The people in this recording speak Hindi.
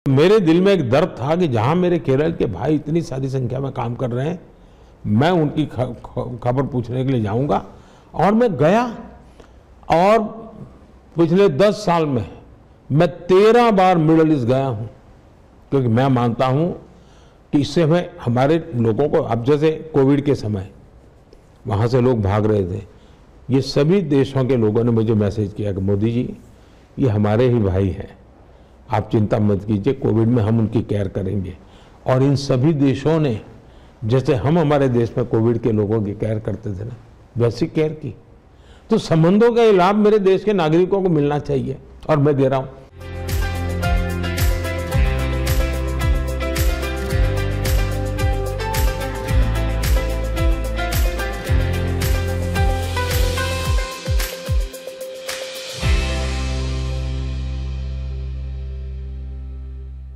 मेरे दिल में एक दर्द था कि जहां मेरे केरल के भाई इतनी सारी संख्या में काम कर रहे हैं, मैं उनकी खबर पूछने के लिए जाऊंगा। और मैं गया और पिछले 10 साल में मैं 13 बार मिडल ईस्ट गया हूं, क्योंकि मैं मानता हूं कि इससे हमें हमारे लोगों को, अब जैसे कोविड के समय वहां से लोग भाग रहे थे, ये सभी देशों के लोगों ने मुझे मैसेज किया कि मोदी जी ये हमारे ही भाई हैं, आप चिंता मत कीजिए, कोविड में हम उनकी केयर करेंगे। और इन सभी देशों ने जैसे हम हमारे देश में कोविड के लोगों की केयर करते थे ना, वैसी केयर की। तो संबंधों का लाभ मेरे देश के नागरिकों को मिलना चाहिए और मैं दे रहा हूं।